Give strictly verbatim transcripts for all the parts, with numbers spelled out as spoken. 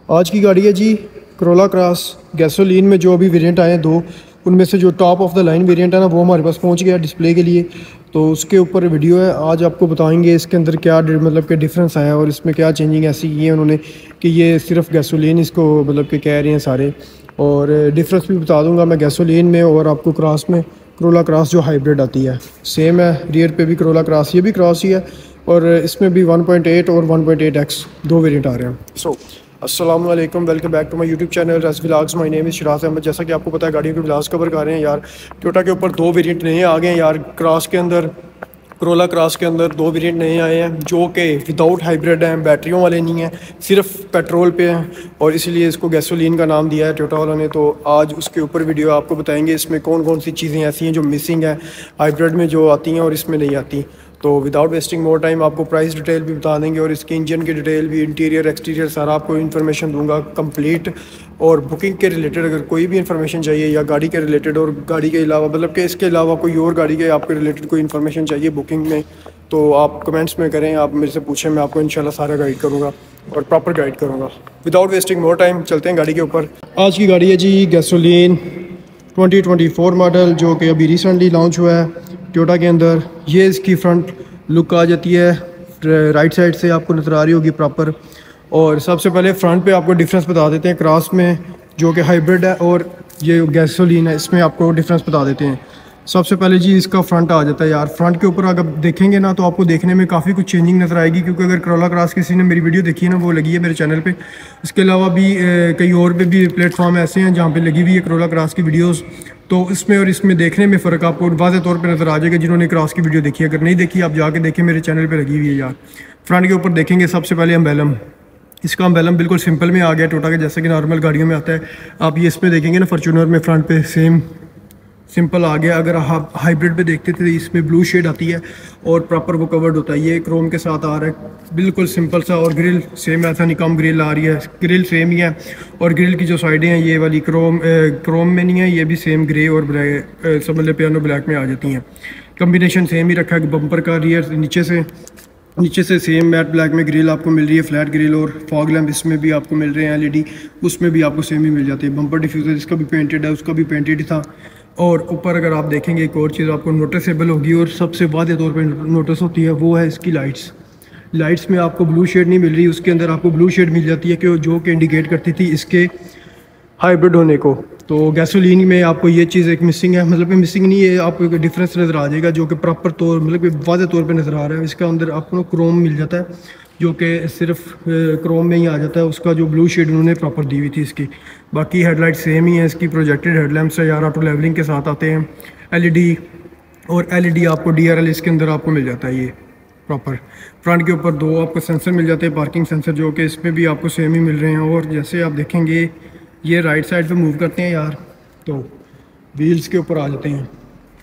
आज की गाड़ी है जी करोला क्रॉस गैसोलीन में। जो अभी वेरिएंट आए हैं दो, उनमें से जो top of the line variant है ना, वो हमारे पास पहुंच गया डिस्प्ले के लिए। तो उसके ऊपर वीडियो है, आज आपको बताएंगे इसके अंदर क्या मतलब कि डिफरेंस आया और इसमें क्या चेंजिंग ऐसी की है उन्होंने कि ये सिर्फ गैसोलीन इसको मतलब कि कह रहे हैं सारे। और डिफरेंस भी बता दूंगा मैं गैसोलीन में और आपको क्रॉस में। करोला क्रॉस जो हाइब्रिड आती है सेम है, रियर पे भी करोला क्रॉस, ये भी क्रॉस ही है। और इसमें भी वन पॉइंट एट और वन पॉइंट एट एक्स दो वेरिएंट आ रहे हैं। सो अस्सलाम वालेकुम, welcome back to my YouTube channel Ras vlogs. My name is Shiraz Ahmad. जैसा कि आपको पता है गाड़ियों के व्लॉग्स कवर कर रहे हैं यार। टोयोटा के ऊपर दो वेरिएंट नए आ गए हैं यार। क्रॉस के अंदर, करोला क्रॉस के अंदर दो वेरिएंट नए आए हैं जो कि विदाउट हाइब्रिड हैं, बैटरियों वाले नहीं हैं, सिर्फ पेट्रोल पे हैं और इसीलिए इसको गैसोलीन का नाम दिया है टोयोटा वालों ने। तो आज उसके ऊपर वीडियो आपको बताएंगे इसमें कौन कौन सी चीज़ें ऐसी हैं जो मिसिंग है हाइब्रिड में, जो आती हैं और इसमें नहीं आती। तो विदाउट वेस्टिंग मोर टाइम आपको प्राइस डिटेल भी बता देंगे और इसकी इंजन की डिटेल भी, इंटीरियर एक्सटीरियर सारा आपको इन्फॉर्मेशन दूंगा कंप्लीट। और बुकिंग के रिलेटेड अगर कोई भी इन्फॉर्मेशन चाहिए या गाड़ी के रिलेटेड और गाड़ी के अलावा मतलब कि इसके अलावा कोई और गाड़ी के आपके रिलेटेड कोई इन्फॉर्मेशन चाहिए बुकिंग में, तो आप कमेंट्स में करें, आप मेरे से पूछें, मैं आपको इंशाल्लाह सारा गाइड करूँगा और प्रॉपर गाइड करूँगा। विदाउट वेस्टिंग मोर टाइम चलते हैं गाड़ी के ऊपर। आज की गाड़ी है जी gasoline twenty twenty four model, जो कि अभी रिसेंटली लॉन्च हुआ है टोयोटा के अंदर। ये इसकी फ्रंट लुक आ जाती है, राइट साइड से आपको नज़र आ रही होगी प्रॉपर। और सबसे पहले फ्रंट पे आपको डिफरेंस बता देते हैं क्रॉस में जो कि हाइब्रिड है और ये गैसोलीन है, इसमें आपको डिफरेंस बता देते हैं। सबसे पहले जी इसका फ्रंट आ जाता है यार। फ्रंट के ऊपर अगर देखेंगे ना तो आपको देखने में काफ़ी कुछ चेंजिंग नज़र आएगी, क्योंकि अगर करोला क्रॉस किसी ने मेरी वीडियो देखी है ना, वो लगी है मेरे चैनल पे। इसके अलावा भी ए, कई और पे भी प्लेटफॉर्म ऐसे हैं जहाँ पे लगी हुई है करोला क्रॉस की वीडियोस। तो इसमें और इसमें देखने में फ़र्क आपको वाज़े तौर पे नज़र आ जाएगा जिन्होंने क्रॉस की वीडियो देखी है। अगर नहीं देखी आप जाके देखें, मेरे चैनल पे लगी हुई है यार। फ्रंट के ऊपर देखेंगे सबसे पहले अम्बेलम। इसका अम्बेलम बिल्कुल सिंपल में आ गया टोयोटा के, जैसे कि नॉर्मल गाड़ियों में आता है। आप ये इसमें देखेंगे ना, फॉर्च्यूनर में फ्रंट पे सेम सिंपल आ गया। अगर आप हाइब्रिड पे देखते थे इसमें ब्लू शेड आती है और प्रॉपर वो कवर्ड होता है। ये क्रोम के साथ आ रहा है, बिल्कुल सिंपल सा। और ग्रिल सेम, ऐसा नहीं कम ग्रिल आ रही है, ग्रिल सेम ही है। और ग्रिल की जो साइडें हैं ये वाली क्रोम ए, क्रोम में नहीं है, ये भी सेम ग्रे और ब्लैक, समझ ले पियानो ब्लैक में आ जाती हैं। कम्बिनेशन सेम ही रखा है बम्पर का। रियर नीचे से नीचे से सेम मैट ब्लैक में ग्रिल आपको मिल रही है, फ्लैट ग्रिल। और फॉग लैम्प इसमें भी आपको मिल रहे हैं एलईडी, उसमें भी आपको सेम ही मिल जाती है। बम्पर डिफ्यूज़र इसका भी पेंटेड है, उसका भी पेंटेड था। और ऊपर अगर आप देखेंगे एक और चीज़ आपको नोटिसेबल होगी और सबसे वाज़े तौर पे नोटिस होती है, वो है इसकी लाइट्स। लाइट्स में आपको ब्लू शेड नहीं मिल रही, उसके अंदर आपको ब्लू शेड मिल जाती है कि जो कि इंडिकेट करती थी इसके हाइब्रिड होने को। तो गैसोलीन में आपको ये चीज़ एक मिसिंग है, मतलब कि मिसिंग नहीं है, आपको एक डिफरेंस नज़र आ जाएगा जो कि प्रॉपर तौर मतलब कि वाज़े तौर पे नज़र आ रहा है। इसके अंदर आपको क्रोम मिल जाता है जो कि सिर्फ क्रोम में ही आ जाता है, उसका जो ब्लू शेड उन्होंने प्रॉपर दी हुई थी इसकी। बाकी हेडलाइट सेम ही है इसकी, प्रोजेक्टेड हेडलैम्प्स है यार, ऑटो लेवलिंग के साथ आते हैं। एलईडी और एलईडी आपको डीआरएल इसके अंदर आपको मिल जाता है ये प्रॉपर। फ्रंट के ऊपर दो आपको सेंसर मिल जाते हैं, पार्किंग सेंसर, जो कि इसमें भी आपको सेम ही मिल रहे हैं। और जैसे आप देखेंगे ये राइट साइड पे मूव करते हैं यार, तो व्हील्स के ऊपर आ जाते हैं।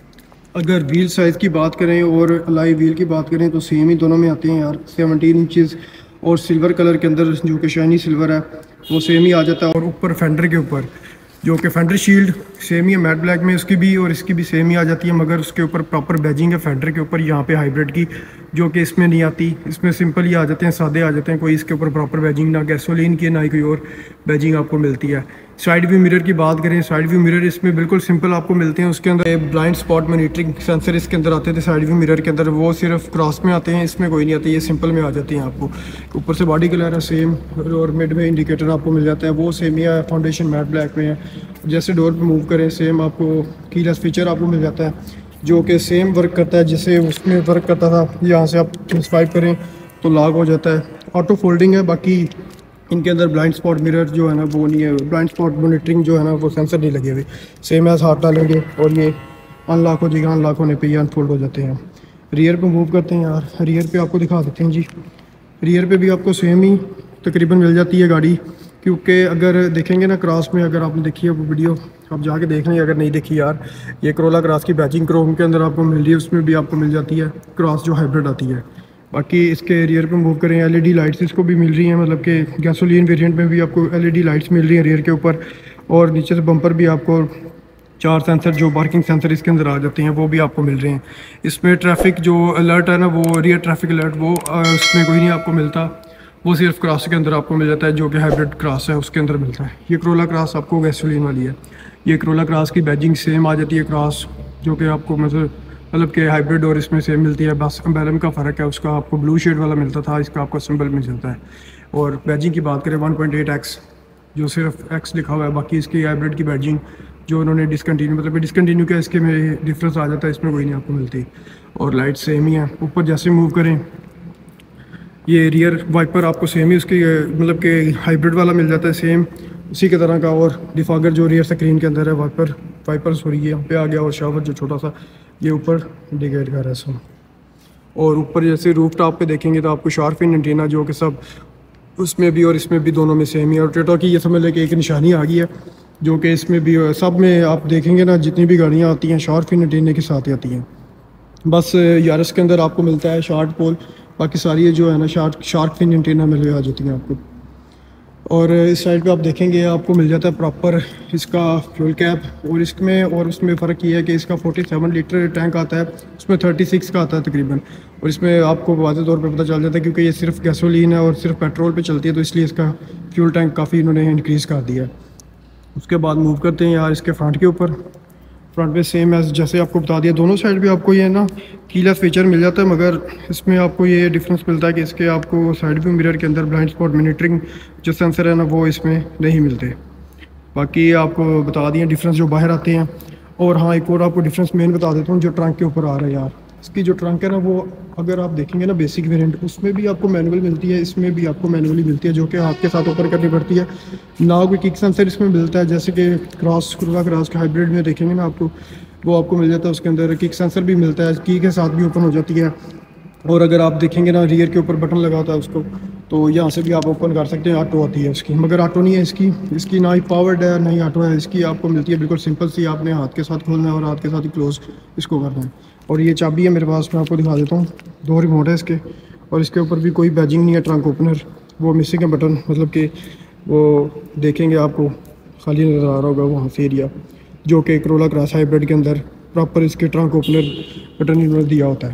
अगर व्हील साइज़ की बात करें और अलाई व्हील की बात करें तो सेम ही दोनों में आते हैं यार। सेवनटीन इंचज़ और सिल्वर कलर के अंदर जो कि शाइनी सिल्वर है वो सेम ही आ जाता है। और ऊपर फेंडर के ऊपर जो कि फेंडर शील्ड सेम ही है मैट ब्लैक में, उसकी भी और इसकी भी सेम ही आ जाती है, मगर उसके ऊपर प्रॉपर बैजिंग है फेंडर के ऊपर यहाँ पे हाइब्रिड की, जो कि इसमें नहीं आती। इसमें सिंपल ही आ जाते हैं, सादे आ जाते हैं, कोई इसके ऊपर प्रॉपर बैजिंग ना गैसोलीन की ना ही कोई और बैजिंग आपको मिलती है। साइड व्यू मिरर की बात करें, साइड व्यू मिरर इसमें बिल्कुल सिंपल आपको मिलते हैं। उसके अंदर ब्लाइंड स्पॉट मॉनिटरिंग सेंसर इसके अंदर आते थे साइड व्यू मिरर के अंदर, वो सिर्फ क्रॉस में आते हैं, इसमें कोई नहीं आते, ये सिंपल में आ जाते हैं आपको। ऊपर से बॉडी कलर है सेम और मिड में इंडिकेटर आपको मिल जाता है, वो सेम ही है, फाउंडेशन मैट ब्लैक में है। जैसे डोर पे मूव करें सेम आपको कीलेस फीचर आपको मिल जाता है, जो कि सेम वर्क करता है जैसे उसमें वर्क करता था। यहाँ से आप स्वाइप करें तो लॉक हो जाता है, ऑटो फोल्डिंग है। बाकी इनके अंदर ब्लाइंड स्पॉट मिरर जो है ना वो नहीं है, ब्लाइंड स्पॉट मॉनिटरिंग जो है ना वो सेंसर नहीं लगे हुए, सेम एज हाथ डालेंगे और ये अनलॉक हो जाएगा, अनलॉक होने पे ये अनफोल्ड हो जाते हैं। रियर पे मूव करते हैं यार, रियर पे आपको दिखा देते हैं जी। रियर पे भी आपको सेम ही तकरीबन मिल जाती है गाड़ी, क्योंकि अगर देखेंगे ना क्रॉस में, अगर आपने देखी है वो वीडियो आप जाके देख लें, अगर नहीं देखी यार, ये करोला क्रॉस की बैचिंग क्रोम के अंदर आपको मिल रही है, उसमें भी आपको मिल जाती है क्रॉस जो हाइब्रिड आती है। बाकी इसके रियर पे मूव करें, एलईडी लाइट्स इसको भी मिल रही हैं, मतलब कि गैसोलीन वेरिएंट में भी आपको एलईडी लाइट्स मिल रही हैं रियर के ऊपर। और नीचे से बम्पर भी आपको चार सेंसर जो पार्किंग सेंसर इसके अंदर आ जाते हैं वो भी आपको मिल रहे हैं। इसमें ट्रैफिक जो अलर्ट है ना, वो रियर ट्रैफिक अलर्ट वो इसमें कोई नहीं आपको मिलता, वो सिर्फ क्रॉस के अंदर आपको मिल जाता है, जो कि हाइब्रिड क्रॉस है उसके अंदर मिलता है। ये करोला क्रॉस आपको गैसोलीन वाली है। ये करोला क्रॉस की बैजिंग सेम आ जाती है क्रॉस, जो कि आपको मतलब मतलब कि हाइब्रिड और इसमें सेम मिलती है, बस एम्बलम का फ़र्क है। उसका आपको ब्लू शेड वाला मिलता था, इसका आपको सिंबल मिल जाता है। और बैजिंग की बात करें वन पॉइंट एट एक्स, जो सिर्फ एक्स लिखा हुआ है, बाकी इसकी हाइब्रिड की बैजिंग जो उन्होंने डिसकंटिन्यू मतलब डिसकंटिन्यू किया, इसके में डिफरेंस आ जाता है, इसमें कोई नहीं आपको मिलती। और लाइट सेम ही है। ऊपर जैसे मूव करें, ये रियर वाइपर आपको सेम ही उसकी मतलब कि हाइब्रिड वाला मिल जाता है, सेम उसी की तरह का। और डिफागर जो रियर स्क्रीन के अंदर है, वाइपर वाइपर सॉरी ये यहाँ पे आ गया। और शावर जो छोटा सा ये ऊपर इंडिकेट कर रहा है सब। और ऊपर जैसे रूफ टॉप पे देखेंगे तो आपको शार्क फिन एंटीना जो कि सब उसमें भी और इसमें भी दोनों में सेम ही है। और टोयोटा की ये समझ लें कि एक निशानी आ गई है, जो कि इसमें भी सब में आप देखेंगे ना, जितनी भी गाड़ियाँ आती हैं शार्क फिन एंटीना के साथ ही आती हैं। बस यारिस के अंदर आपको मिलता है शार्ट पोल, बाकी सारी ये जो है ना शार्क शार्क फिन एंटीना मिल आ जाती हैं आपको। और इस साइड पे आप देखेंगे आपको मिल जाता है प्रॉपर इसका फ्यूल कैप। और इसमें और उसमें फ़र्क ये है कि इसका सैंतालीस लीटर टैंक आता है, उसमें छत्तीस का आता है तकरीबन। और इसमें आपको वाज़ेह तौर पे पता चल जाता है, क्योंकि ये सिर्फ गैसोलीन है और सिर्फ पेट्रोल पे चलती है, तो इसलिए इसका फ्यूल टैंक काफ़ी इन्होंने इंक्रीज़ कर दिया है। उसके बाद मूव करते हैं यार इसके फ्रंट के ऊपर। फ्रंट पे सेम एज जैसे आपको बता दिया, दोनों साइड पे आपको ये ना कीलेस फीचर मिल जाता है, मगर इसमें आपको ये डिफरेंस मिलता है कि इसके आपको साइड व्यू मिरर के अंदर ब्लाइंड स्पॉट मॉनिटरिंग जो सेंसर है ना, वो इसमें नहीं मिलते। बाकी आपको बता दिए डिफरेंस जो बाहर आते हैं। और हाँ, एक और आपको डिफरेंस मेन बता देता हूँ जो ट्रंक के ऊपर आ रहा है यार। इसकी जो ट्रंक है ना, वो अगर आप देखेंगे ना बेसिक वेरिएंट, उसमें भी आपको मैनुअल मिलती है, इसमें भी आपको मैनुअली मिलती है, जो कि हाथ के साथ ऊपर करनी पड़ती है ना। कोई किक सेंसर इसमें मिलता है, जैसे कि क्रॉस करोला क्रॉस के हाइब्रिड में देखेंगे ना आपको, वो आपको मिल जाता है। उसके अंदर किक सेंसर भी मिलता है, की के साथ भी ओपन हो जाती है। और अगर आप देखेंगे ना रियर के ऊपर बटन लगा होता है उसको, तो यहाँ से भी आप ओपन कर सकते हैं। ऑटो आती है इसकी, मगर ऑटो नहीं है इसकी इसकी ना ही पावर्ड है ना ही ऑटो है। इसकी आपको मिलती है बिल्कुल सिंपल सी, आपने हाथ के साथ खोलना है और हाथ के साथ ही क्लोज इसको करना है। और ये चाबी है मेरे पास, मैं आपको दिखा देता हूँ। दो रिमोट है इसके, और इसके ऊपर भी कोई बैजिंग नहीं है। ट्रंक ओपनर वो मिसिंग है बटन, मतलब कि वो देखेंगे आपको खाली नज़र आ रहा होगा वहाँ से एरिया, जो कि करोला क्रॉस हाइब्रिड के अंदर प्रॉपर इसके ट्रंक ओपनर बटन इन्होंने दिया होता है।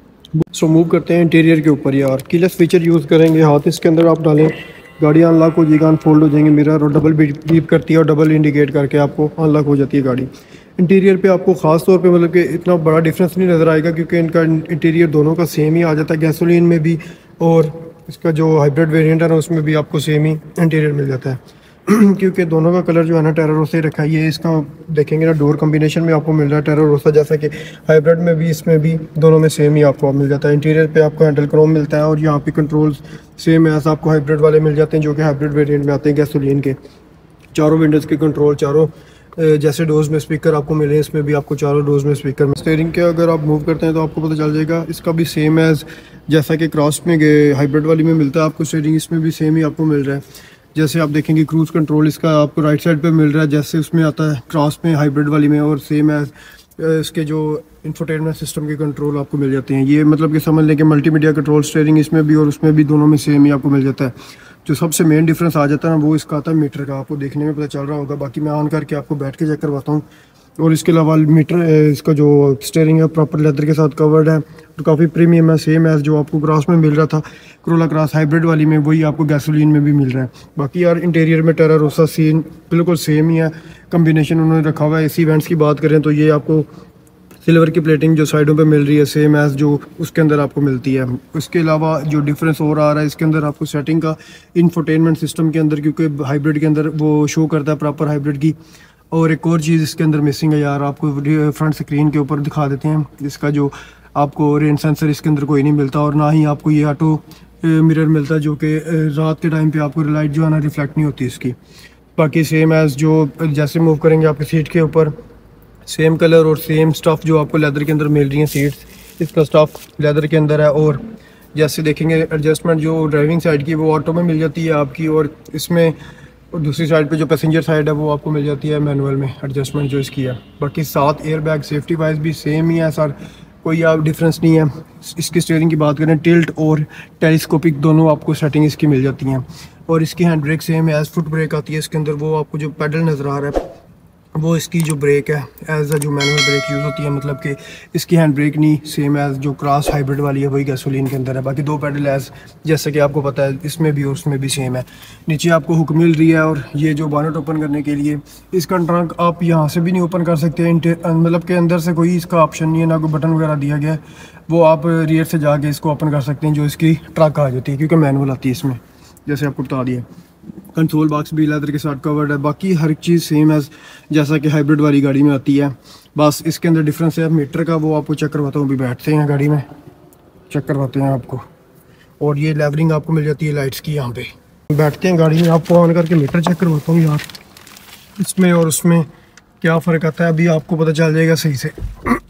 सो so, मूव करते हैं इंटीरियर के ऊपर यार। कीलेस फीचर यूज़ करेंगे, हाथ इसके अंदर आप डालें, गाड़ी अनलॉक हो जाएगा, अनफोल्ड हो जाएंगे मिरर, और डबल बीप करती है और डबल इंडिकेट करके आपको अनलॉक हो जाती है गाड़ी। इंटीरियर पे आपको ख़ास तौर पे मतलब कि इतना बड़ा डिफरेंस नहीं नज़र आएगा, क्योंकि इनका इंटीरियर दोनों का सेम ही आ जाता है, गैसोलीन में भी और इसका जो हाइब्रिड वेरिएंट है ना उसमें भी आपको सेम ही इंटीरियर मिल जाता है। क्योंकि दोनों का कलर जो है ना टेरारोसा ही रखा है। ये इसका देखेंगे ना डोर कॉम्बिनेशन में आपको मिल रहा है टेरारोसा, जैसा कि हाइब्रिड में भी इसमें भी दोनों में सेम ही आपको मिल जाता है। इंटीरियर पे आपको हैंडल क्रोम मिलता है, और यहाँ पे कंट्रोल्स सेम एज आपको हाइब्रिड वाले मिल जाते हैं, जो कि हाइब्रिड वेरिएंट में आते हैं गैसोलीन के। चारों विंडोज़ के कंट्रोल, चारों जैसे डोर्स में स्पीकर आपको मिले हैं, इसमें भी आपको चारों डोर्स में स्पीकर। स्टीयरिंग के अगर आप मूव करते हैं तो आपको पता चल जाएगा, इसका भी सेम एज जैसा कि क्रॉस में गए हाइब्रिड वाली में मिलता है आपको स्टीयरिंग, इसमें भी सेम ही आपको मिल रहा है। जैसे आप देखेंगे क्रूज़ कंट्रोल इसका आपको राइट साइड पे मिल रहा है, जैसे उसमें आता है क्रॉस में हाइब्रिड वाली में, और सेम एज इसके जो इंफोटेनमेंट सिस्टम के कंट्रोल आपको मिल जाते हैं। ये मतलब कि समझ लें कि मल्टीमीडिया कंट्रोल स्टीयरिंग इसमें भी और उसमें भी दोनों में सेम ही आपको मिल जाता है। जो सबसे मेन डिफरेंस आ जाता है ना, वो इसका आता है मीटर का, आपको देखने में पता चल रहा होगा। बाकी मैं ऑन करके आपको बैठ के चेक करवाता हूँ। और इसके अलावा मीटर इसका जो स्टीयरिंग है प्रॉपर लेदर के साथ कवर्ड है, तो काफ़ी प्रीमियम है, सेम एज जो आपको क्रॉस में मिल रहा था करोला क्रॉस हाइब्रिड वाली में, वही आपको गैसोलीन में भी मिल रहा है। बाकी यार इंटीरियर में टेरारोसा सीन बिल्कुल सेम ही है, कम्बिनेशन उन्होंने रखा हुआ है। एसी वेंट्स की बात करें तो ये आपको सिल्वर की प्लेटिंग जो साइडों पे मिल रही है, सेम एज जो उसके अंदर आपको मिलती है। उसके अलावा जो डिफरेंस और आ रहा है इसके अंदर आपको सेटिंग का, इंफोटेनमेंट सिस्टम के अंदर, क्योंकि हाइब्रिड के अंदर वो शो करता है प्रॉपर हाइब्रिड की। और एक और चीज़ इसके अंदर मिसिंग है यार, आपको फ्रंट स्क्रीन के ऊपर दिखा देते हैं। इसका जो आपको रेन सेंसर इसके अंदर कोई नहीं मिलता, और ना ही आपको ये ऑटो मिरर मिलता है, जो कि रात के टाइम पे आपको लाइट जो है ना रिफ्लेक्ट नहीं होती इसकी। बाकी सेम एज जो जैसे मूव करेंगे आपके सीट के ऊपर सेम कलर और सेम स्टफ़ जो आपको लेदर के अंदर मिल रही है सीट्स, इसका स्टफ़ लेदर के अंदर है। और जैसे देखेंगे एडजस्टमेंट जो ड्राइविंग साइड की वो ऑटो में मिल जाती है आपकी, और इसमें और दूसरी साइड पे जो पैसेंजर साइड है वो आपको मिल जाती है मैनुअल में एडजस्टमेंट जो इसकी है। बाकी सात एयर बैग सेफ्टी वाइज भी सेम ही है सर, कोई आप डिफरेंस नहीं है। इसकी स्टीयरिंग की बात करें, टिल्ट और टेलीस्कोपिक दोनों आपको सेटिंग इसकी मिल जाती हैं। और इसकी हैंड ब्रेक सेम है एज, फुट ब्रेक आती है इसके अंदर, वो आपको जो पैडल नज़र आ रहा है वो इसकी जो ब्रेक है एज अ जो मैनुअल ब्रेक यूज़ होती है, मतलब कि इसकी हैंड ब्रेक नहीं सेम एज जो क्रॉस हाइब्रिड वाली है वही गैसोलीन के अंदर है। बाकी दो पैडल एज जैसे कि आपको पता है इसमें भी और उसमें भी सेम है। नीचे आपको हुक मिल रही है और ये जो बॉनेट ओपन करने के लिए इसका ट्रंक आप यहाँ से भी नहीं ओपन कर सकते, मतलब के अंदर से कोई इसका ऑप्शन नहीं है, ना कोई बटन वगैरह दिया गया है। वो आप रियर से जाके इसको ओपन कर सकते हैं, जो इसकी ट्रक आ जाती है क्योंकि मैनुअल आती है इसमें, जैसे आपको बता दिया। कंट्रोल बॉक्स भी लेदर के साथ कवर्ड है, बाकी हर चीज़ सेम है जैसा कि हाइब्रिड वाली गाड़ी में आती है। बस इसके अंदर डिफरेंस है मीटर का, वो आपको चेक करवाता हूँ। अभी बैठते हैं गाड़ी में, चेक करवाते हैं आपको। और ये लेवलिंग आपको मिल जाती है लाइट्स की। यहाँ पे बैठते हैं गाड़ी में, आपको ऑन करके मीटर चेक करवाता हूँ यार, इसमें और उसमें क्या फ़र्क आता है अभी आपको पता चल जाएगा सही से।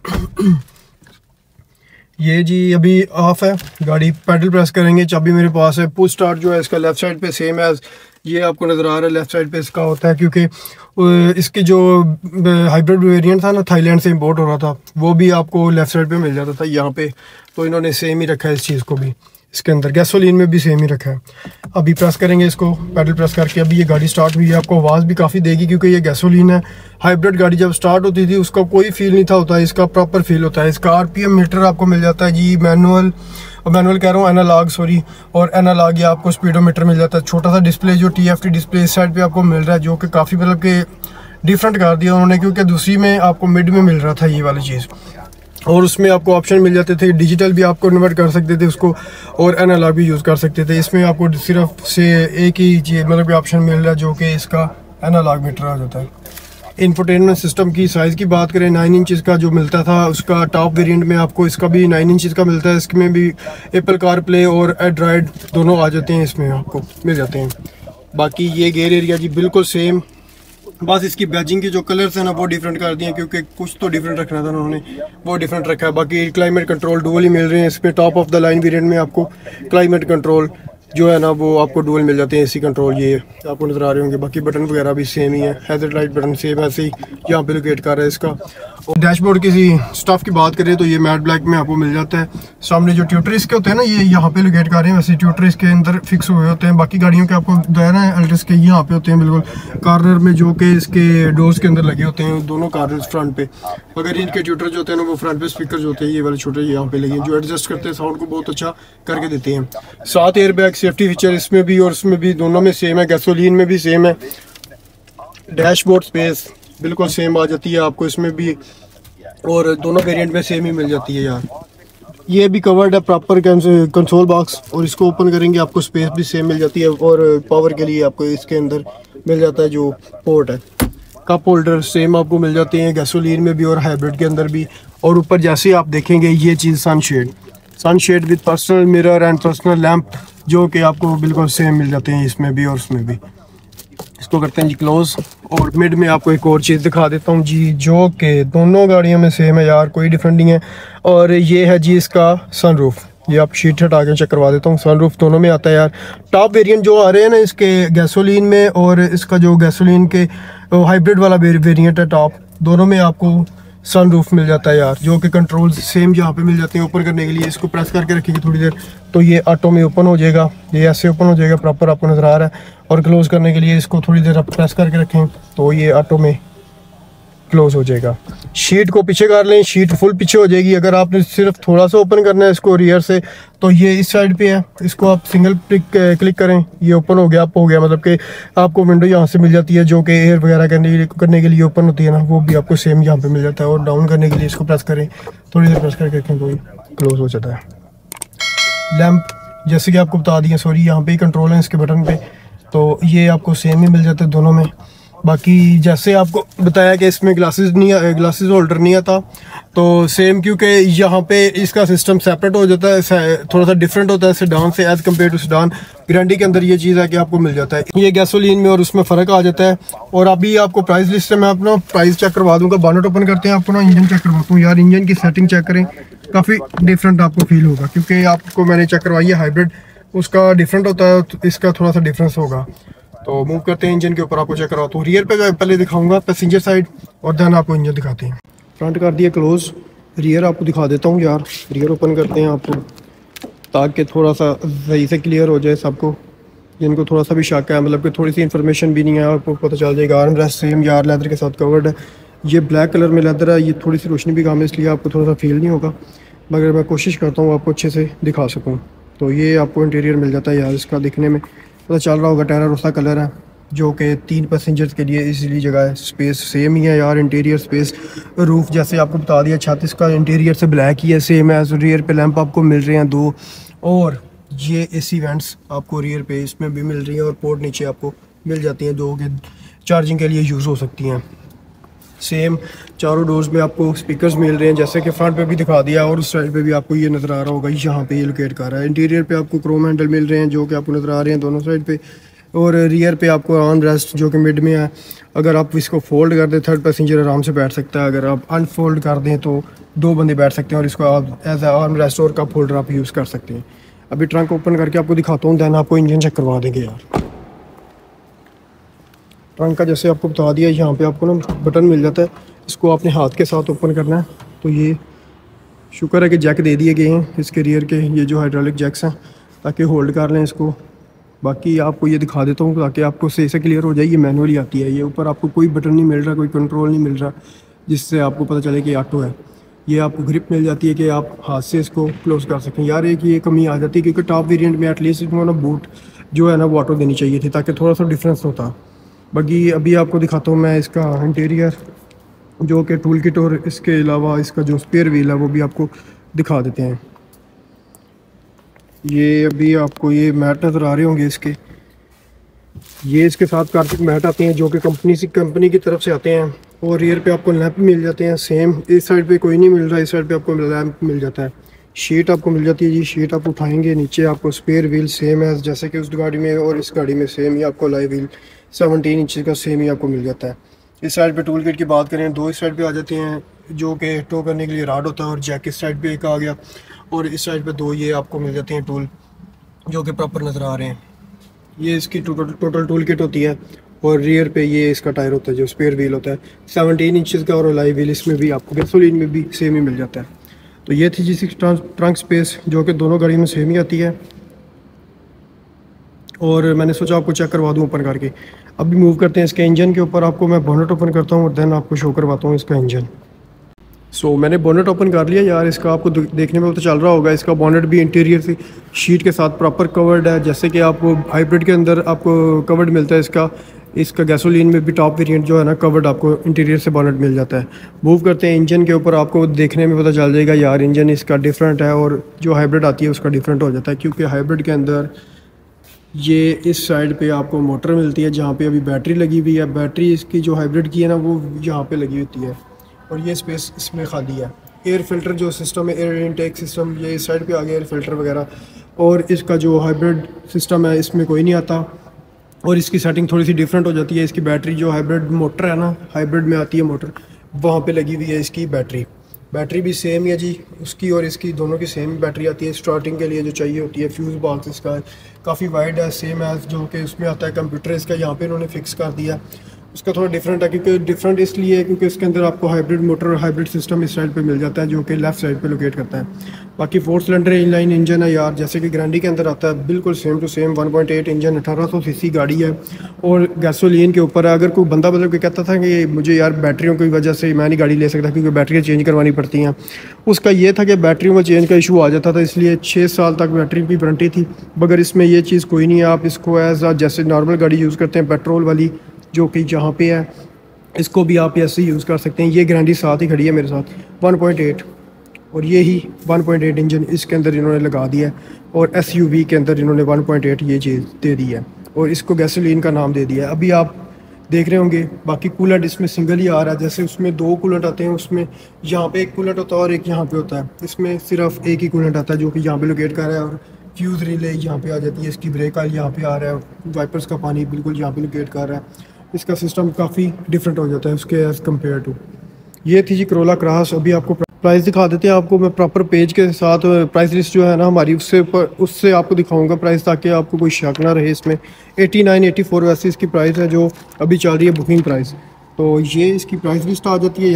ये जी अभी ऑफ है गाड़ी, पेडल प्रेस करेंगे, चाबी मेरे पास है। पुश स्टार्ट जो है इसका लेफ़्ट साइड पे सेम है, ये आपको नज़र आ रहा है लेफ़्ट साइड पे इसका होता है, क्योंकि इसकी जो हाइब्रिड वेरिएंट था ना थाईलैंड से इंपोर्ट हो रहा था, वो भी आपको लेफ़्ट साइड पे मिल जाता था यहाँ पे, तो इन्होंने सेम ही रखा है इस चीज़ को भी। इसके अंदर गैसोलीन में भी सेम ही रखा है। अभी प्रेस करेंगे इसको, पेडल प्रेस करके अभी ये गाड़ी स्टार्ट हुई है। आपको आवाज़ भी काफ़ी देगी क्योंकि ये गैसोलीन है। हाइब्रिड गाड़ी जब स्टार्ट होती थी उसका कोई फील नहीं था होता, इसका प्रॉपर फील होता है। इसका आरपीएम मीटर आपको मिल जाता है जी, मैनुअल मैनुअल कह रहा हूँ एनालॉग सॉरी, और एनालॉग ये आपको स्पीडोमीटर मिल जाता है। छोटा सा डिस्प्ले जो टीएफटी डिस्प्ले इस साइड पे आपको मिल रहा है, जो कि काफ़ी मतलब कि डिफरेंट कर दिया उन्होंने, क्योंकि दूसरी में आपको मिड में मिल रहा था ये वाली चीज़। और उसमें आपको ऑप्शन मिल जाते थे, डिजिटल भी आपको कन्वर्ट कर सकते थे उसको, और एनालॉग भी यूज़ कर सकते थे। इसमें आपको सिर्फ से एक ही चीज़ मतलब ऑप्शन मिल रहा है जो कि इसका एनालॉग मीटर आ जाता है। इंफोटेनमेंट सिस्टम की साइज़ की बात करें, नाइन इंचज़ का जो मिलता था उसका टॉप वेरिएंट में आपको इसका भी नाइन इंचज़ का मिलता है। इसमें भी एप्पल कार प्ले और एंड्रॉयड दोनों आ जाते हैं, इसमें आपको मिल जाते हैं। बाकी ये गेयर एरिया जी बिल्कुल सेम, बस इसकी बैजिंग के जो कलर्स हैं ना वो डिफरेंट कर दिए, क्योंकि कुछ तो डिफरेंट रखना था उन्होंने, वो डिफरेंट रखा है। बाकी क्लाइमेट कंट्रोल डुअल ही मिल रहे हैं इसमें। Top of the line variant में आपको क्लाइमेट कंट्रोल जो है ना वो आपको डुअल मिल जाते हैं। एसी कंट्रोल ये आपको नजर आ रहे होंगे। बाकी बटन वगैरह भी सेम ही है, हैजर्ड लाइट बटन सेम ऐसे ही यहाँ पे लोकेट कर रहा है इसका। और डैशबोर्ड की स्टफ की बात करें तो ये मैट ब्लैक में आपको मिल जाता है। सामने जो ट्यूटर इसके होते हैं ना ये यहाँ पे लोकेट कर रहे हैं, वैसे ट्यूटर इसके अंदर फिक्स हुए होते हैं। बाकी गाड़ियों के आपको दायरा है अल्ट्रस के यहाँ पे होते हैं बिल्कुल कॉर्नर में, जो कि इसके डोर्स के अंदर लगे होते हैं दोनों कॉर्नर फ्रंट पे। अगर इनके ट्यूटर जो होते हैं ना वो फ्रंट पे स्पीकर जो होते हैं ये वाले छोटे यहाँ पे लगे, जो एडजस्ट करते हैं साउंड को बहुत अच्छा करके देते हैं। सात एयर बैग सेफ्टी फीचर इसमें भी और उसमें भी, दोनों में सेम है। गैसोलीन में भी सेम है। डैशबोर्ड स्पेस बिल्कुल सेम आ जाती है आपको इसमें भी, और दोनों वेरिएंट में सेम ही मिल जाती है यार। ये भी कवर्ड है प्रॉपर कंसोल बॉक्स, और इसको ओपन करेंगे आपको स्पेस भी सेम मिल जाती है। और पावर के लिए आपको इसके अंदर मिल जाता है जो पोर्ट है। कप होल्डर सेम आपको मिल जाते हैं गैसोलीन में भी और हाइब्रिड के अंदर भी। और ऊपर जैसे आप देखेंगे ये चीज़ sunshade sunshade with personal mirror and personal lamp, जो कि आपको बिल्कुल सेम मिल जाते हैं इसमें भी और उसमें भी। इसको करते हैं जी क्लोज, और मिड में आपको एक और चीज़ दिखा देता हूँ जी, जो कि दोनों गाड़ियों में सेम है यार, कोई डिफरेंट नहीं है। और ये है जी इसका सनरूफ, ये आप शीट हटा के चेक करवा देता हूँ। सनरूफ दोनों में आता है यार। टॉप वेरिएंट जो आ रहे हैं ना इसके गैसोलीन में, और इसका जो गैसोलीन के हाइब्रिड वाला वेरिएंट है टॉप, दोनों में आपको सनरूफ मिल जाता है यार, जो कि कंट्रोल सेम यहाँ पे मिल जाते हैं। ओपन करने के लिए इसको प्रेस करके रखिएगा थोड़ी देर तो ये ऑटो में ओपन हो जाएगा, ये ऐसे ओपन हो जाएगा प्रॉपर आपको नज़र आ रहा है। और क्लोज़ करने के लिए इसको थोड़ी देर आप प्रेस करके रखें तो ये ऑटो में क्लोज हो जाएगा। शीट को पीछे कर लें, शीट फुल पीछे हो जाएगी। अगर आपने सिर्फ थोड़ा सा ओपन करना है इसको रियर से, तो ये इस साइड पे है, इसको आप सिंगल क्लिक क्लिक करें, ये ओपन हो गया अप हो गया, मतलब कि आपको विंडो यहाँ से मिल जाती है जो कि एयर वगैरह करने के लिए करने के लिए ओपन होती है ना, वो भी आपको सेम यहाँ पे मिल जाता है। और डाउन करने के लिए इसको प्रेस करें, थोड़ी देर प्रेस करके रखें तो क्लोज हो जाता है। लैंप जैसे कि आपको बता दिया, सॉरी यहाँ पे ही कंट्रोल है इसके बटन पे, तो ये आपको सेम ही मिल जाता है दोनों में। बाकी जैसे आपको बताया कि इसमें ग्लासेस नहीं ग्लासेस होल्डर नहीं आता, तो सेम क्योंकि यहाँ पे इसका सिस्टम सेपरेट हो जाता है, थोड़ा सा डिफरेंट होता है सेडान से एज कम्पेयर टू सेडान। ग्रैंडी के अंदर ये चीज़ है कि आपको मिल जाता है, ये गैसोलीन में और उसमें फ़र्क आ जाता है। और अभी आपको प्राइस लिस्ट में मैं अपना प्राइस चेक करवा दूँगा। बॉनेट ओपन करते हैं, अपना इंजन चेक करवाता हूँ यार। इंजन की सेटिंग चेक करें, काफ़ी डिफरेंट आपको फील होगा, क्योंकि आपको मैंने चेक करवाई है हाइब्रिड, उसका डिफरेंट होता है, इसका थोड़ा सा डिफरेंस होगा। तो मूव करते हैं इंजन के ऊपर, आपको चेक करवाता हूँ। रियर पे पहले दिखाऊंगा पैसेंजर साइड, और देन आपको इंजन दिखाते हैं। फ्रंट कर दिया क्लोज, रियर आपको दिखा देता हूँ यार। रियर ओपन करते हैं आपको, ताकि थोड़ा सा सही से क्लियर हो जाए सबको। जिनको थोड़ा सा भी शक है, मतलब कि थोड़ी सी इन्फॉर्मेशन भी नहीं है, आपको पता चल जाएगा। आर्म रेस्ट सेम यार लेदर के साथ कवर्ड है। ये ब्लैक कलर में लेदर है, ये थोड़ी सी रोशनी भी कम है इसलिए आपको थोड़ा सा फील नहीं होगा, मगर मैं कोशिश करता हूँ आपको अच्छे से दिखा सकूँ। तो ये आपको इंटीरियर मिल जाता है यार, इसका दिखने में पता चल रहा होगा टेरा रोसा कलर है, जो कि तीन पैसेंजर्स के लिए इजीली जगह है। स्पेस सेम ही है यार, इंटीरियर स्पेस। रूफ़ जैसे आपको बता दिया, छत इसका इंटीरियर से ब्लैक ही है, सेम है। रियर पे लैंप आपको मिल रहे हैं दो, और ये एसी वेंट्स आपको रियर पे इसमें भी मिल रही हैं, और पोर्ट नीचे आपको मिल जाती हैं दो के चार्जिंग के लिए यूज़ हो सकती हैं। सेम चारों डोर्स में आपको स्पीकर्स मिल रहे हैं, जैसे कि फ्रंट पे भी दिखा दिया, और उस साइड पे भी आपको ये नज़र आ रहा होगा, यहाँ पे ये लोकेट कर रहा है। इंटीरियर पे आपको क्रोम हैंडल मिल रहे हैं जो कि आपको नज़र आ रहे हैं दोनों साइड पे, और रियर पे आपको आर्म रेस्ट जो कि मिड में है। अगर आप इसको फोल्ड कर दें थर्ड पैसेंजर आराम से बैठ सकता है, अगर आप अनफोल्ड कर दें तो दो बंदे बैठ सकते हैं, और इसको आप एज ए आर्म रेस्ट और कप होल्डर आप यूज़ कर सकते हैं। अभी ट्रंक ओपन करके आपको दिखाता हूँ, दैन आपको इंजन चेक करवा देंगे यार। ट्रंक का जैसे आपको बता दिया, यहाँ पे आपको ना बटन मिल जाता है, इसको आपने हाथ के साथ ओपन करना है। तो ये शुक्र है कि जैक दे दिए गए हैं इसके रियर के, ये जो हाइड्रोलिक जैक्स हैं, ताकि होल्ड कर लें इसको। बाकी आपको ये दिखा देता हूँ ताकि आपको सही से क्लियर हो जाए। ये मैनुअली आती है, ये ऊपर आपको कोई बटन नहीं मिल रहा, कोई कंट्रोल नहीं मिल रहा जिससे आपको पता चले कि ऑटो है। ये आपको ग्रिप मिल जाती है कि आप हाथ से इसको क्लोज कर सकें। यार एक ये कमी आ जाती है क्योंकि टॉप वेरिएंट में एटलीस्ट इसमें ना बूट जो है ना वो ऑटो देनी चाहिए थी, ताकि थोड़ा सा डिफरेंस होता। बाकी अभी आपको दिखाता हूँ मैं इसका इंटीरियर, जो कि टूल किट और इसके अलावा इसका जो स्पेयर व्हील है वो भी आपको दिखा देते हैं। ये अभी आपको ये मैट नज़र आ रहे होंगे इसके, ये इसके साथ कार्पेट मैट आते हैं जो कि कंपनी से कंपनी की तरफ से आते हैं, और रियर पे आपको लैंप मिल जाते हैं सेम। इस साइड पे कोई नहीं मिल रहा, इस साइड पे आपको लैंप मिल जाता है। शीट आपको मिल जाती है जी, शीट आप उठाएंगे, नीचे आपको स्पेयर व्हील सेम है जैसे कि उस गाड़ी में, और इस गाड़ी में सेम ही आपको लाइव व्हील सेवनटीन इंच का सेम ही आपको मिल जाता है। इस साइड पे टूल किट की बात करें, दो इस साइड पे आ जाते हैं जो कि टो करने के लिए राड होता है, और जैक इस साइड पे एक आ गया, और इस साइड पे दो ये आपको मिल जाते हैं टूल जो कि प्रॉपर नज़र आ रहे हैं। ये इसकी टोटल टोटल टूल किट होती है, और रियर पे ये इसका टायर होता है जो स्पेयर व्हील होता है सेवनटीन इंचज़ का, और लाइव व्हील इसमें भी आपको गैसोलीन में भी सेम ही मिल जाता है। तो ये थी जिस ट्रंक स्पेस जो कि दोनों गाड़ी में सेम ही आती है, और मैंने सोचा आपको चेक करवा दूँ ओपन करके। अभी मूव करते हैं इसके इंजन के ऊपर, आपको मैं बोनेट ओपन करता हूँ और देन आपको शो करवाता हूँ इसका इंजन। सो so, मैंने बोनेट ओपन कर लिया यार, इसका आपको देखने में तो चल रहा होगा, इसका बोनेट भी इंटीरियर से शीट के साथ प्रॉपर कवर्ड है, जैसे कि आपको हाइब्रिड के अंदर आपको कवर्ड मिलता है इसका। इसका गैसोलीन में भी टॉप वेरिएंट जो है ना कवर्ड आपको इंटीरियर से बोनेट मिल जाता है। मूव करते हैं इंजन के ऊपर, आपको देखने में पता चल जाएगा यार इंजन इसका डिफरेंट है, और जो हाइब्रिड आती है उसका डिफरेंट हो जाता है, क्योंकि हाइब्रिड के अंदर ये इस साइड पे आपको मोटर मिलती है जहाँ पे अभी बैटरी लगी हुई है। बैटरी इसकी जो हाइब्रिड की है ना वो यहाँ पे लगी होती है, और ये स्पेस इसमें खाली है। एयर फिल्टर जो सिस्टम है, एयर इनटेक सिस्टम, ये इस साइड पे आ गया एयर फिल्टर वगैरह, और इसका जो हाइब्रिड सिस्टम है इसमें कोई नहीं आता, और इसकी सेटिंग थोड़ी सी डिफरेंट हो जाती है। इसकी बैटरी जो हाइब्रिड मोटर है ना, हाइब्रिड में आती है मोटर, वहाँ पे लगी हुई है इसकी बैटरी। बैटरी भी सेम ही है जी, उसकी और इसकी दोनों की सेम बैटरी आती है स्टार्टिंग के लिए जो चाहिए होती है। फ्यूज़ बॉक्स इसका काफ़ी वाइड है, सेम है जो कि उसमें आता है कंप्यूटर, इसका यहाँ पे इन्होंने फिक्स कर दिया। उसका थोड़ा डिफरेंट है, क्योंकि डिफरेंट इसलिए है क्योंकि इसके अंदर आपको हाइब्रिड मोटर और हाइब्रिड सिस्टम इस साइड पे मिल जाता है जो कि लेफ्ट साइड पे लोकेट करता है। बाकी फोर सिलेंडर इनलाइन इंजन है यार, जैसे कि ग्रैंडी के अंदर आता है, बिल्कुल same to same one point eight engine, अठारह सौ सीसी गाड़ी है, और गैसोलीन के ऊपर है। अगर कोई बंदा मतलब कि कहता था कि मुझे यार बैटरियों की वजह से मैं नहीं गाड़ी ले सकता क्योंकि बैटरियाँ चेंज करवानी पड़ती हैं, उसका ये था कि बैटरियों में चेंज का इशू आ जाता था, इसलिए छः साल तक बैटरी की वारंटी थी। मगर इसमें ये चीज़ कोई नहीं है, आप इसको एज आ जैसे नॉर्मल गाड़ी यूज़ करते हैं पेट्रोल वाली जो कि जहाँ पे है, इसको भी आप ऐसे यूज़ कर सकते हैं। ये ग्रैंडी साथ ही खड़ी है मेरे साथ वन पॉइंट एट, और ये ही वन पॉइंट एट इंजन इसके अंदर इन्होंने लगा दिया है, और एसयूवी के अंदर इन्होंने वन पॉइंट एट ये चीज़ दे दी है, और इसको गैसोलीन का नाम दे दिया है। अभी आप देख रहे होंगे बाकी कूलेंट इसमें सिंगल ही आ रहा है, जैसे उसमें दो कूलेंट आते हैं, उसमें यहाँ पे एक कूलेंट होता है और एक यहाँ पे होता है, इसमें सिर्फ एक ही कूलेंट आता है जो कि यहाँ पे लोकेट कर रहा है, और फ्यूज़ रिले यहाँ पे आ जाती है, इसकी ब्रेक ऑयल यहाँ पे आ रहा है, वाइपर्स का पानी बिल्कुल यहाँ पे लोकेट कर रहा है। इसका सिस्टम काफ़ी डिफरेंट हो जाता है उसके एज़ कम्पेयर टू। ये थी जी करोला क्रॉस। अभी आपको प्राइस दिखा देते हैं, आपको मैं प्रॉपर पेज के साथ प्राइस लिस्ट जो है ना हमारी उससे पर उससे आपको दिखाऊंगा प्राइस, ताकि आपको कोई शक ना रहे इसमें। एटी नाइन एटी फोर वैसे इसकी प्राइस है जो अभी चल रही है बुकिंग प्राइस। तो ये इसकी प्राइस लिस्ट आ जाती है यार,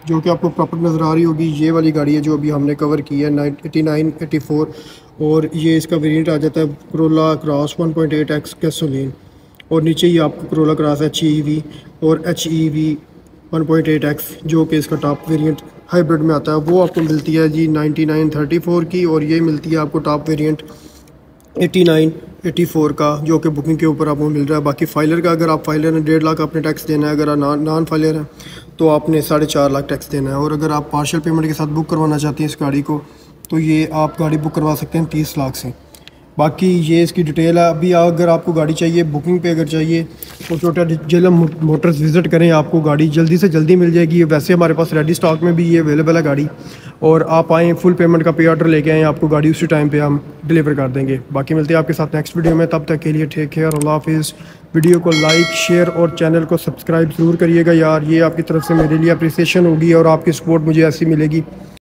जो कि आपको प्रॉपर नज़र आ रही होगी। ये वाली गाड़ी है जो अभी हमने कवर की है एटी नाइन एटी फोर, और ये इसका वेरिएंट आ जाता है Corolla Cross one point eight X gasoline, और नीचे ही आपको Corolla Cross H E V और H E V one point eight X जो कि इसका टॉप वेरिएंट हाइब्रिड में आता है, वो आपको मिलती है जी नाइन्टी नाइन थर्टी फोर की, और ये मिलती है आपको top variant eighty nine eighty four का, जो कि बुकिंग के ऊपर आपको मिल रहा है। बाकी फाइलर का, अगर आप फाइलर हैं डेढ़ लाख आपने टैक्स देना है, अगर आप नॉन फाइलर हैं तो आपने साढ़े चार लाख टैक्स देना है। और अगर आप पार्शियल पेमेंट के साथ बुक करवाना चाहते हैं इस गाड़ी को, तो ये आप गाड़ी बुक करवा सकते हैं तीस लाख से। बाकी ये इसकी डिटेल है। अभी अगर आपको गाड़ी चाहिए बुकिंग पे अगर चाहिए तो छोटा झेलम मोटर्स विज़िट करें, आपको गाड़ी जल्दी से जल्दी मिल जाएगी। वैसे हमारे पास रेडी स्टॉक में भी ये अवेलेबल है गाड़ी, और आप आएँ फुल पेमेंट का पे ऑर्डर लेके आएँ, आपको गाड़ी उसी टाइम पे हम डिलीवर कर देंगे। बाकी मिलते हैं आपके साथ नेक्स्ट वीडियो में, तब तक के लिए टेक केयर, अल्लाह हाफिज़। वीडियो को लाइक शेयर और चैनल को सब्सक्राइब ज़रूर करिएगा यार, ये आपकी तरफ से मेरे लिए अप्रिसिएशन होगी और आपकी सपोर्ट मुझे ऐसी मिलेगी।